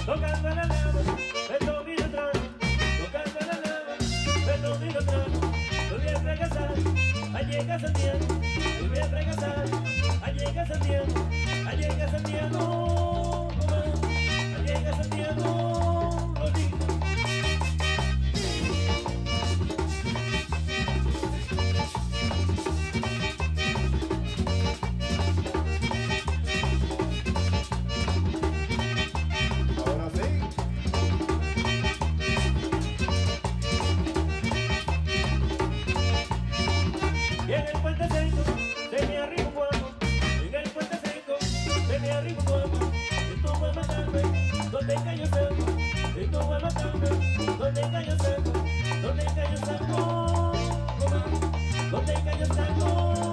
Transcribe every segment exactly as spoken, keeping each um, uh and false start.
tocando la lava, esto vino trago, tocando la lava, esto vino trago. Volví a fracasar, allí en Santiago, volví a fracasar, allí en Santiago, allí en Santiago, allí en Santiago, volví. Donde cayó seco, esto fue matarme. Donde cayó seco, donde cayó seco, donde cayó seco,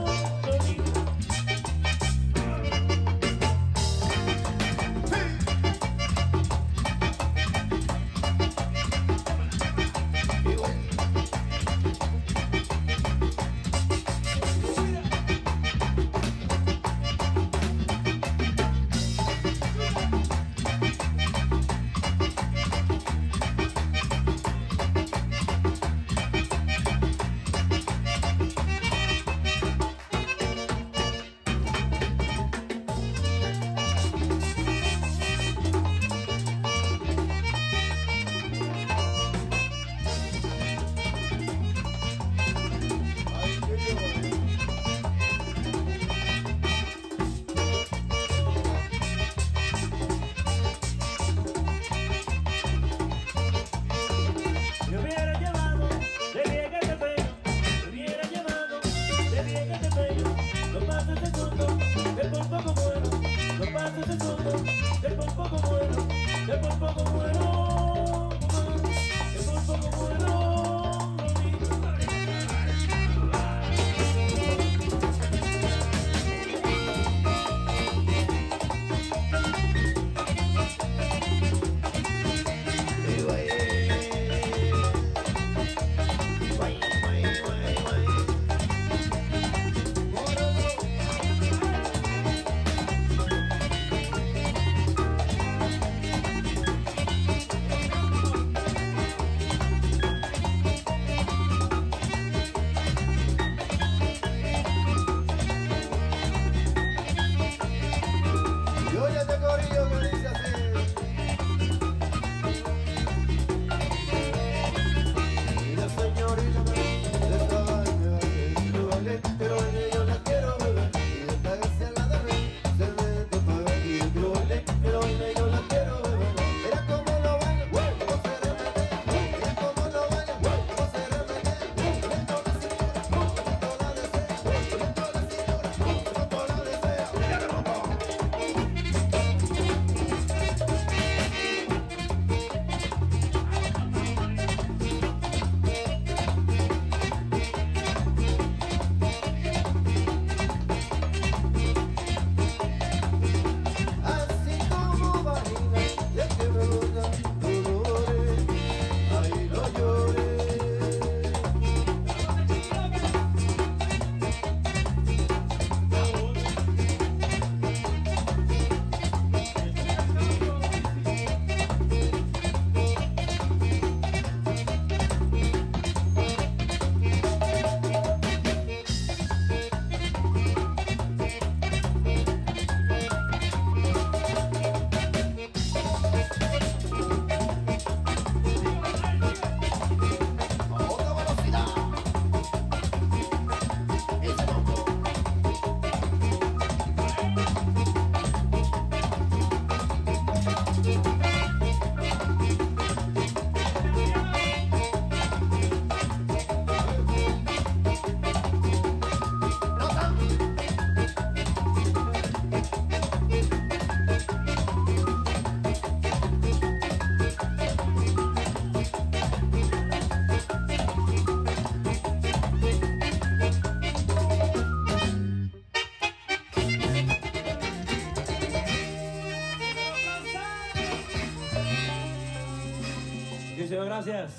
Muchísimas gracias.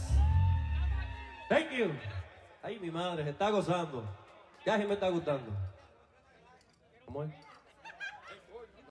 Thank you. Ay, mi madre, se está gozando. Ya sí me está gustando. ¿Cómo es?